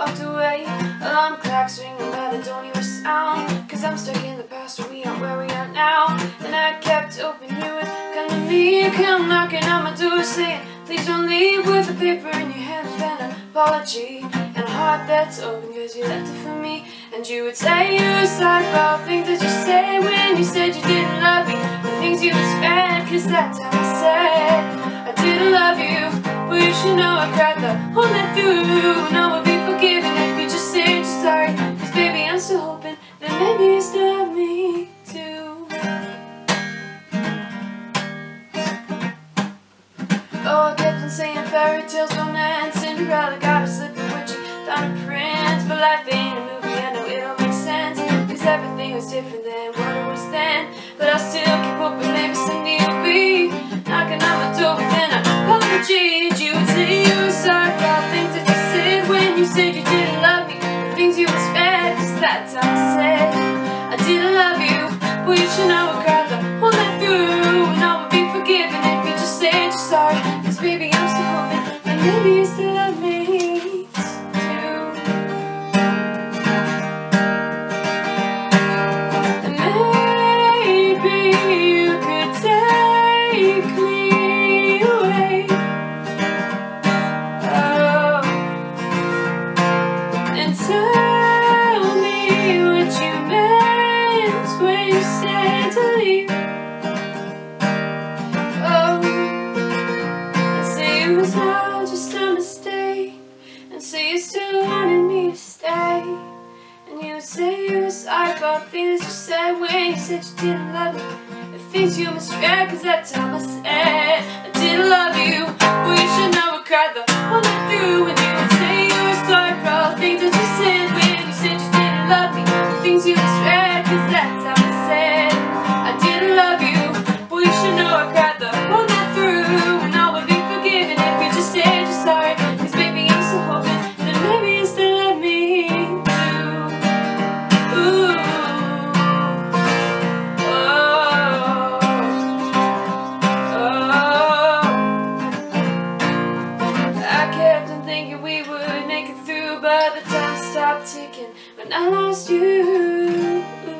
walked away. Alarm clocks ringing but I don't hear a sound, 'cause I'm stuck in the past where we aren't where we are now. And I kept hoping you would come to me, come knocking on my door saying, please don't leave, with a paper in your hand and an apology, and a heart that's open 'cause you left it for me. And you would say you were sorry for all things that you said when you said you didn't love me, the things you misread, 'cause that time I said I didn't love you. But you should know I cried the whole night through, and I would be forgiven if you just said you're sorry, 'cause baby I'm still hoping that maybe you still love me too. Oh, I kept on saying fairy tales don't end, Cinderella got her slipping when she found a prince. But life ain't a movie, I know it all makes sense, 'cause everything was different than what it was then. But I still keep hoping maybe someday you'll be knocking on my door with an apology. And you would say you were sorry for all things that you said when you said you didn't love me, the things you misread, 'cause that time I said I didn't love you. Well, you should know I cried the whole night through, and I would be forgiven if you just said you're sorry, 'cause baby I'm still hoping that maybe you still love me too. And maybe you could take me away, oh, and tell me what you meant when you said to leave. Oh, and say it was all just a mistake, and say you still wanted me to stay. And you would say you were sorry for all things you said when you said you didn't love me, the things you misread, 'cause that time I said I didn't love you. Well, you should know I cried the whole night through, and you would say you were sorry for all the things that you said when you said you didn't love me, the things you misread, 'cause that time I said I didn't love you. Well, you should know I cried the whole night through, and I would be forgiven if you just said you're sorry, 'cause baby I'm still hoping that maybe you still love me too. Ooh, oh, oh. I kept on thinking we would make it through, but the time stopped ticking when I lost you.